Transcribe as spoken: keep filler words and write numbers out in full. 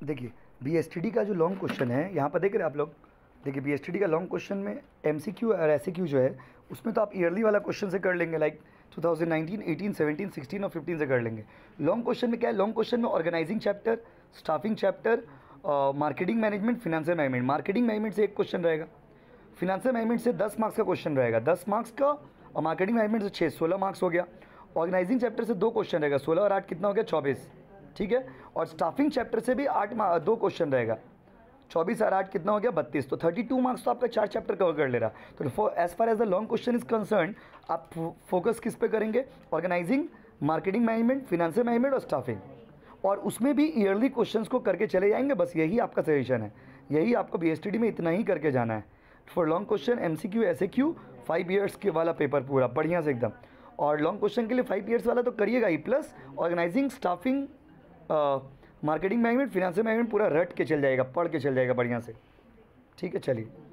देखिए बीएसटीडी का जो लॉन्ग क्वेश्चन है यहाँ पर देख रहे हैं आप लोग। देखिए बीएसटीडी का लॉन्ग क्वेश्चन में एमसीक्यू और एसएक्यू जो है उसमें तो आप ईयरली वाला क्वेश्चन से कर लेंगे, like two thousand nineteen, eighteen, seventeen, sixteen और फिफ्टीन से कर लेंगे। लॉन्ग क्वेश्चन में क्या है, लॉन्ग क्वेश्चन में organising chapter, staffing chapter, marketing management, financial management. Marketing management से एक क्वेश्चन रहेगा, फिनेंशियल मैनेजमेंट से दस मार्क्स का क्वेश्चन रहेगा, दस मार्क्स का, और मार्केटिंग मैनेजमेंट से छः, सोलह मार्क्स हो गया। ऑर्गेनाइजिंग चैप्टर से दो क्वेश्चन रहेगा, सोलह और आठ कितना हो गया, चौबीस, ठीक है। और स्टाफिंग चैप्टर से भी आठ दो क्वेश्चन रहेगा, चौबीस और आठ कितना हो गया, बत्तीस। तो थर्टी टू मार्क्स तो आपका चार चैप्टर कवर कर ले रहा। तो as far as the long question is concern, आप फोकस किस पे करेंगे, organising, marketing management, financial management और स्टाफिंग, और उसमें भी ईयरली क्वेश्चंस को करके चले जाएंगे। बस यही आपका सजेशन है, यही आपको बीएसटीडी में इतना ही करके जाना है। For long question MCQ SAQ five years के वाला पेपर पूरा बढ़िया से एकदम, और लॉन्ग क्वेश्चन के लिए फाइव ईयर्स वाला तो करिएगा ही, plus organising, staffing, marketing management, financial management पूरा रट के चल जाएगा, पढ़ के चल जाएगा बढ़िया से, ठीक है। चलिए।